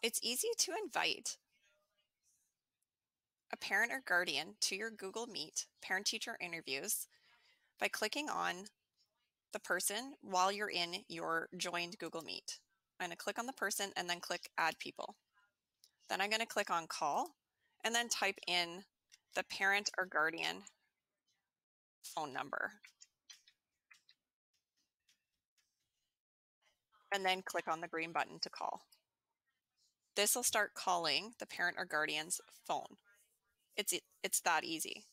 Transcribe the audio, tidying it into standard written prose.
It's easy to invite a parent or guardian to your Google Meet parent-teacher interviews by clicking on the person while you're in your joined Google Meet. I'm going to click on the person and then click Add People. Then I'm going to click on Call and then type in the parent or guardian phone number. And then click on the green button to call. This will start calling the parent or guardian's phone. It's that easy.